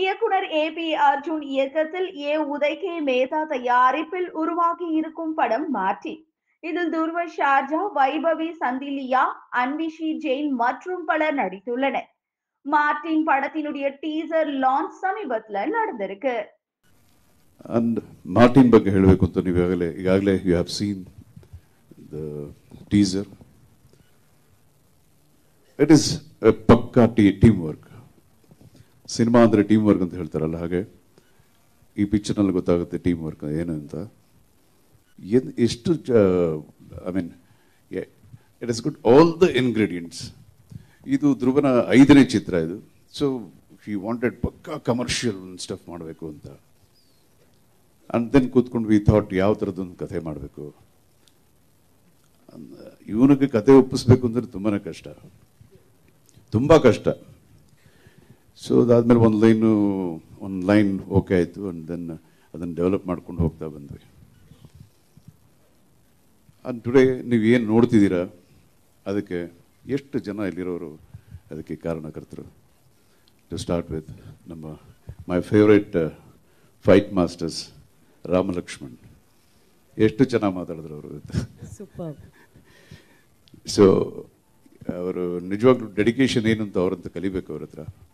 இயக்குனர் ஏபி அர்ஜுன் இயக்கத்தில் ஏ உதய் கே மேதா தயாரிப்பில் உருவாகி இருக்கும் படம் மார்ட்டி. இதில் துருவ ஷார்ஜா, வைபவி சந்திலியா, அன்விஷி ஜெயின் மற்றும் பலர் நடித்துள்ளனர். மார்ட்டின் படத்தினுடைய டீசர் லான்ச் சமீபத்தில் நடந்திருக்கு. And மார்ட்டின் ಬಗ್ಗೆ ಹೇಳಬೇಕು ಅಂತ ನೀವು ಈಗಾಗಲೇ you have seen the teaser. It is a ಪಕ್ಕಾ team work. ಸಿನಿಮಾ ಅಂದರೆ ಟೀಮ್ ವರ್ಕ್ ಅಂತ ಹೇಳ್ತಾರಲ್ಲ, ಹಾಗೆ ಈ ಪಿಕ್ಚರ್ನಲ್ಲಿ ಗೊತ್ತಾಗುತ್ತೆ ಟೀಮ್ ವರ್ಕ್ ಏನು ಅಂತ. ಎಷ್ಟು I mean it is good all the ingredients. ಇದು ಧ್ರುವನ 5ನೇ ಚಿತ್ರ ಇದು. ಸೊ ಹಿ ವಾಂಟೆಡ್ ಪಕ್ಕಾ ಕಮರ್ಷಿಯಲ್ ಸ್ಟಫ್ ಮಾಡಬೇಕು ಅಂತ. ಅಂಡ್ ದೆನ್ ಕೂತ್ಕೊಂಡು ವಿ ಥಾಟ್ ಯಾವ ಥರದೊಂದು ಕಥೆ ಮಾಡಬೇಕು. ಇವನಿಗೆ ಕತೆ ಒಪ್ಪಿಸ್ಬೇಕು ಅಂದರೆ ತುಂಬ ಕಷ್ಟ. ಸೊ ಅದಾದ್ಮೇಲೆ ಒಂದು ಲೈನ್ ಓಕೆ ಆಯಿತು. ಅಂಡ್ ದೆನ್ ಅದನ್ನು ಡೆವಲಪ್ ಮಾಡ್ಕೊಂಡು ಹೋಗ್ತಾ ಬಂದ್ವಿ. ಅಂಡ್ ಟುಡೇ ನೀವು ಏನು ನೋಡ್ತಿದ್ದೀರಾ ಅದಕ್ಕೆ ಎಷ್ಟು ಜನ ಇಲ್ಲಿರೋರು ಅದಕ್ಕೆ ಕಾರಣಕರ್ತರು. To start with my favourite fight masters ರಾಮಲಕ್ಷ್ಮಣ್. ಎಷ್ಟು ಚೆನ್ನಾಗಿ ಮಾತಾಡಿದ್ರು ಅವರು. ಸೊ ಅವರು ನಿಜವಾಗ್ಲೂ ಡೆಡಿಕೇಶನ್ ಏನು ಅಂತ ಅವರಂತ ಕಲಿಬೇಕು ಅವ್ರ ಹತ್ರ.